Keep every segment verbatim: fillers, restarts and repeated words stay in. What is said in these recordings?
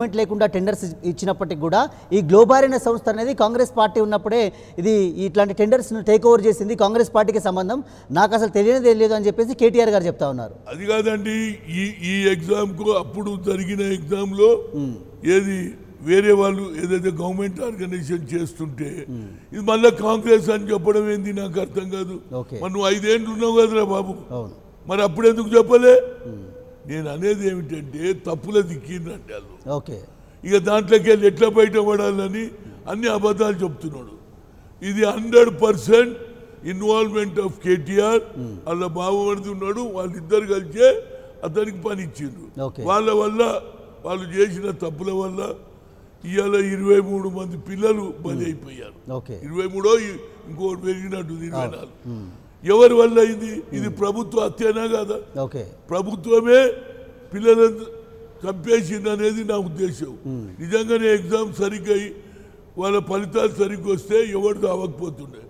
లేకుండా టెండర్స్ ఇచ్చినప్పటికీ కూడా ఈ గ్లోబారిన సంస్థ అనేది కాంగ్రెస్ పార్టీ ఉన్నప్పుడే ఇది ఇట్లాంటి టెండర్స్ను టేక్ ఓవర్ చేసింది, కాంగ్రెస్ పార్టీకి సంబంధం నాకు అసలు తెలియనే తెలియదు అని చెప్పేసి కేటీఆర్ గారు చెప్తా ఉన్నారు. అది కాదండి, ఈ ఈ ఎగ్జామ్కు అప్పుడు జరిగిన ఎగ్జామ్లో ఏది వేరే వాళ్ళు ఏదైతే గవర్నమెంట్ ఆర్గనైజేషన్ చేస్తుంటే ఇది మళ్ళీ కాంగ్రెస్ అని చెప్పడం ఏంది నాకు అర్థం కాదు. మరి నువ్వు ఐదేళ్ళు ఉన్నావు కదరా బాబు, మరి అప్పుడు ఎందుకు చెప్పలే? నేను అనేది ఏమిటంటే తప్పుల దిక్కిందంటే వాళ్ళు ఓకే ఇక దాంట్లోకి వెళ్ళి ఎట్లా బయటపడాలని అన్ని అబద్ధాలు చెప్తున్నాడు. ఇది hundred percent involvement of KTR, వాళ్ళ బావమరిది ఉన్నాడు, వాళ్ళిద్దరు కలిసే అతనికి పని ఇచ్చిండ్రు. వాళ్ళ వల్ల వాళ్ళు చేసిన తప్పుల వల్ల ఇవాళ ఇరవై మూడు మంది పిల్లలు బలి అయిపోయారు. ఇరవై మూడో ఇంకోటి పెరిగినట్టు ఇరవై నాలుగు. ఎవరి వల్ల అయింది? ఇది ప్రభుత్వ హత్యనా కాదా? ప్రభుత్వమే పిల్లలను చంపేసింది అనేది నా ఉద్దేశం. నిజంగానే ఎగ్జామ్ సరిగ్గా వాళ్ళ ఫలితాలు సరిగ్గా వస్తే ఎవరితో అవ్వకపోతుండే.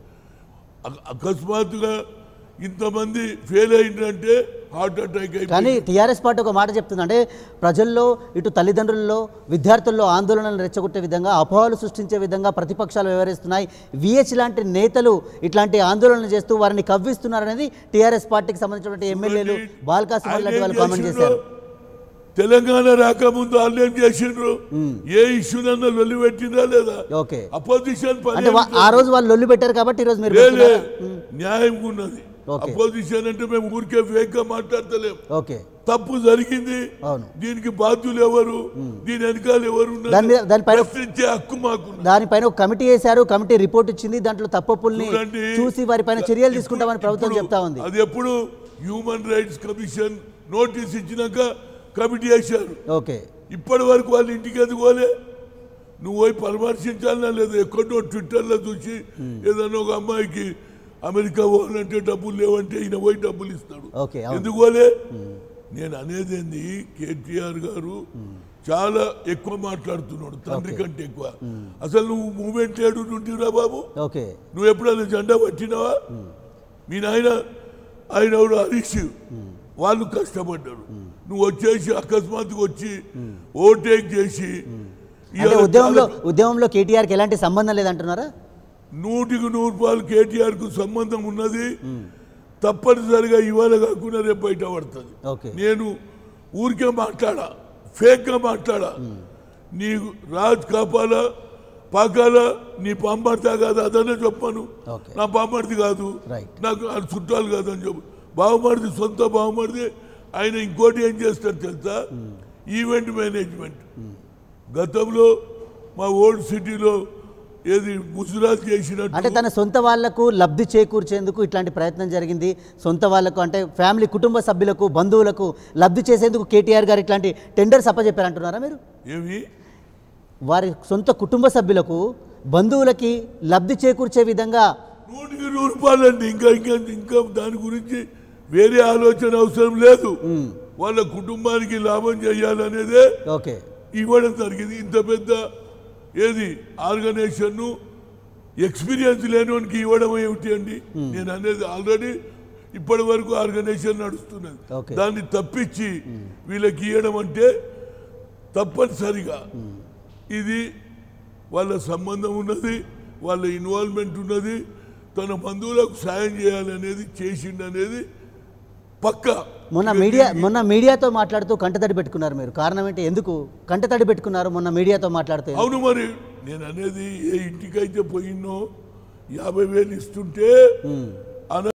అకస్మాత్తుగా ఇంతమంది ఫెయిల్ అయిందంటే హార్ట్ అటాక్ అయింది. కానీ టీఆర్ఎస్ పార్టీ ఒక మాట చెప్తుంది, అంటే ప్రజల్లో ఇటు తల్లిదండ్రుల్లో విద్యార్థుల్లో ఆందోళనలు రెచ్చగొట్టే విధంగా అపోహలు సృష్టించే విధంగా ప్రతిపక్షాలు వ్యవహరిస్తున్నాయి, విహెచ్ లాంటి నేతలు ఇట్లాంటి ఆందోళనలు చేస్తూ వారిని కవ్విస్తున్నారనేది టీఆర్ఎస్ పార్టీకి సంబంధించినటువంటి ఎమ్మెల్యేలు బాల్కాసు లాంటి వాళ్ళు కామెంట్ చేశారు. తెలంగాణ రాకముందు వాళ్ళు ఏం చేసిండ్రు? ఏ ఇష్యూనన్నా లొల్లి పెట్టిందా లేదా? అపోజిషన్ ఆ రోజు వాళ్ళు లొల్లి పెట్టారు కాబట్టి ఈ రోజు మీరు న్యాయం ఉన్నది. అపోజిషన్ అంటే మేము ఊరికే ఫేక్ గా మాట్లాడతలేం. తప్పు జరిగింది, దీనికి బాధ్యులు ఎవరు, దీని వెనకాల ఎవరు, హక్కు మాకు. దానిపైన ఒక కమిటీ వేశారు, కమిటీ రిపోర్ట్ ఇచ్చింది, దాంట్లో తప్పుల్ని చూసి వారిపైన చర్యలు తీసుకుంటామని ప్రభుత్వం చెప్తా ఉంది. అది ఎప్పుడు హ్యూమన్ రైట్స్ కమిషన్ నోటీస్ ఇచ్చినాక కమిటీ వేశారు. ఇప్పటి వరకు వాళ్ళు ఇంటికి ఎందుకు పోలే? నువ్వు పోయి పరామర్శించాలన్నా లేదు? ఎక్కడో ట్విట్టర్లో చూసి ఏదన్నా ఒక అమ్మాయికి అమెరికా పోవాలంటే డబ్బులు లేవంటే ఈయన పోయి డబ్బులు ఇస్తాడు, ఎందుకు పోలే? నేను అనేది ఏంది, కేటీఆర్ గారు చాలా ఎక్కువ మాట్లాడుతున్నాడు, తండ్రి కంటే ఎక్కువ. అసలు నువ్వు మూమెంట్ ఏడు నుండిరా బాబు? నువ్వు ఎప్పుడైనా జెండా పట్టినావా? మీ నాయన ఆయన హరీష్ వాళ్ళు కష్టపడ్డారు, నువ్వు వచ్చేసి అకస్మాత్తుగా వచ్చి ఓవర్టేక్ చేసి ఉద్యమంలో ఉద్యమంలో కేటీఆర్కి ఎలాంటి సంబంధం లేదంటున్నారా? నూటికి నూరు రూపాయలు కేటీఆర్ కు సంబంధం ఉన్నది. తప్పనిసరిగా ఇవాళ కాకుండా రేపు బయట పడుతుంది. నేను ఊరికే మాట్లాడా, ఫేక్ గా మాట్లాడా. నీ రాజ్ కాపాలా పాకాలా, నీ పాంబార్తా కాదు అదనే చెప్పాను. నా పాంబార్ది కాదు, నాకు అది చుట్టాలు కాదు అని చెప్పు. బావమరిది సొంత బావమరిది. ఆయన ఇంకోటి ఏం చేస్తారు తెలుసా? Event management. గతంలో మా ఓల్డ్ సిటీలో ఏది ముసురాజ్ చేసినట్టు, అంటే తన సొంత వాళ్లకు లబ్ధి చేకూర్చేందుకు ఇట్లాంటి ప్రయత్నం జరిగింది. సొంత వాళ్లకు అంటే ఫ్యామిలీ కుటుంబ సభ్యులకు బంధువులకు లబ్ధి చేసేందుకు కేటీఆర్ గారు ఇట్లాంటి టెండర్స్ అప్పచెప్పారంటున్నారా మీరు? ఏమి వారి సొంత కుటుంబ సభ్యులకు బంధువులకి లబ్ధి చేకూర్చే విధంగా నూటికి నూరు రూపాయలు అండి. ఇంకా ఇంకా ఇంకా దాని గురించి వేరే ఆలోచన అవసరం లేదు. వాళ్ళ కుటుంబానికి లాభం చేయాలనేదే ఇవ్వడం జరిగింది. ఇంత పెద్ద ఏది ఆర్గనైజేషన్ ఎక్స్పీరియన్స్ లేనివానికి ఇవ్వడం ఏమిటి అండి? నేను అనేది ఆల్రెడీ ఇప్పటి వరకు ఆర్గనైజేషన్ నడుస్తున్నది, దాన్ని తప్పించి వీళ్ళకి ఇవ్వడం అంటే తప్పనిసరిగా ఇది వాళ్ళ సంబంధం ఉన్నది, వాళ్ళ ఇన్వాల్వ్మెంట్ ఉన్నది. తన బంధువులకు సాయం చేయాలనేది చేసిండనేది పక్కా. మొన్న మీడియా మొన్న మీడియాతో మాట్లాడుతూ కంటతడి పెట్టుకున్నారు మీరు, కారణం ఏంటి? ఎందుకు కంటతడి పెట్టుకున్నారు మొన్న మీడియాతో మాట్లాడుతూ? అవును, మరి నేను అనేది ఏ ఇంటికైతే పోయినో యాభై వేలు ఇస్తుంటే